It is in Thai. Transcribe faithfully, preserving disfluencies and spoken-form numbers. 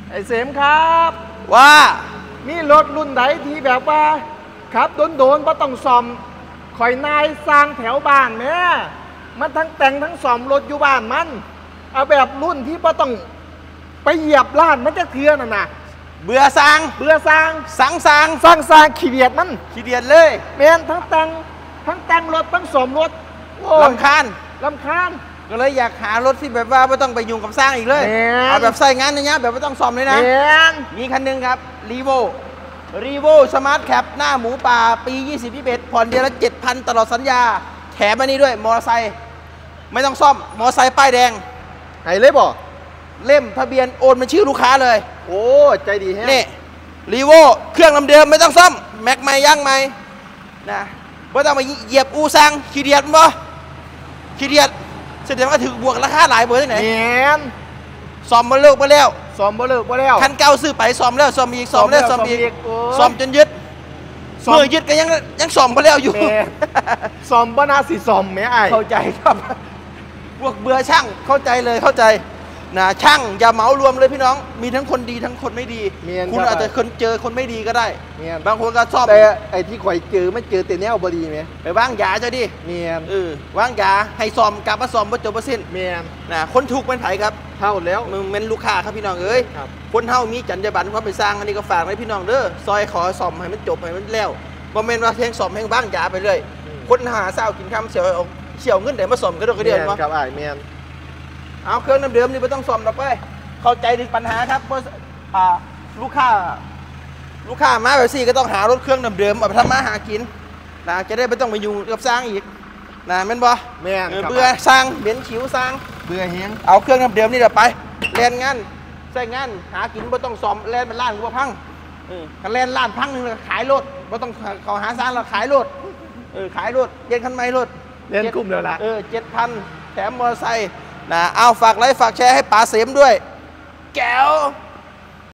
ไอเสมครับว่านี่รถรุ่นไหนที่แบบว่าครับโดนโดนเพราะต้องซ่อมคอยนายสร้างแถวบ้านแม่มันทั้งแต่งทั้งซ่อมรถอยู่บ้านมันเอาแบบรุ่นที่เพราะต้องไปเหยียบล้านมันจะเทือนน่ะนะเบื่อสร้างเบื่อสร้างสังสร้างสร้างสร้างขี้เดียดมันขี้เดียดเลยแมนทั้งแต่งทั้งแต่งรถทั้งซ่อมรถลำคาญลำคาญก็เลยอยากหารถที่แบบว่าไม่ต้องไปยุ่งกับสร้างอีกเลยเอาแบบใส่งานในนี้แบบไม่ต้องซ่อมเลยนะมีคันนึงครับรีโวรีโวสมาร์ทแคปหน้าหมูป่าปียี่สิบ ยี่สิบเอ็ดผ่อนเดือนละ เจ็ดพัน ตลอดสัญญาแถมอันนี้ด้วยมอเตอร์ไซค์ไม่ต้องซ่อมมอเตอร์ไซค์ป้ายแดงไห้เลยบ่เล่มทะเบียนโอนเป็นชื่อลูกค้าเลยโอ้ใจดีแฮะนี่รีโวเครื่องลำเดิมไม่ต้องซ่อมแม็กใหม่ย่างใหม่นะไม่ต้องมาเหยียบอูซังขี้เดียดมั้ยขี้เดียดแสดงว่าถือบวกราคาหลายเบอร์ที่ไหนแมนซ่อมมาเลิกมาแล้วซ่อมมาเลิกมาแล้วคันเก่าซื้อไปซ่อมแล้วซ่อมอีกซ่อมแล้วซ่อมอีกซ่อมจนยึดเมื่อยึดก็ยังยังซ่อมมาแล้วอยู่ซ่อมบ้านาสีซ่อมแม่ไอเข้าใจครับพวกเบื่อช่างเข้าใจเลยเข้าใจนะช่างอย่าเหมารวมเลยพี่น้องมีทั้งคนดีทั้งคนไม่ดีคุณอาจจะคนเจอคนไม่ดีก็ได้บางคนก็ชอบแต่ไอ้ที่ข่อยเจอไม่เจอแต่แนวบดีไหมไปว่างยาจะดิเมียนเออว่างยาให้ซ่อมกลับมาซ่อมมาจบมาสิ้นเมียนนะคนถูกเป็นไผ่ครับเท่าแล้วมึงเป็นลูกค้าครับพี่น้องเอ้ยคนเท่ามีจรรยาบรรณเขาไปสร้างอันนี้ก็ฝากไว้พี่น้องเด้อซอยขอซ่อมให้มันจบให้มันแล้วบ่แม่นว่าเพียงซ่อมให้ว่างยาไปเลยคนหาเศร้ากินคำเสียวเฉียวเงินเดี๋ยวมาซ่อมก็ได้ก็เดือนวะครับไอ้เมียนเอาเครื่องเดิมๆนี่ไม่ต้องซ่อมหรอกไปเข้าใจถึงปัญหาครับเพราะลูกค้าลูกค้ามาแบบสี่ก็ต้องหารถเครื่องเดิมๆเอาไปทำมาหากินนะจะได้ไม่ต้องไปยุ่งกับสร้างอีกนะแม่นบ่แม่นเบื่อสร้างเบียนฉิวสร้างเบื่อเฮียงเอาเครื่องเดิมๆนี่เดี๋ยวไปแล่นงานใส่งานหากินไม่ต้องซ่อมแล่นเป็นล้านก็พังกันแล่นล้านพังหนึ่งขายรถไม่ต้องเขาหาสร้างเราขายรถเออขายรถเย็นคันไม่รถเล่นกุ้มเลยละเออเจ็ดพันแถมมอเตอร์ไซค์นะเอาฝากไลค์ฝากแชร์ให้ป๋าเสมด้วยแก้ว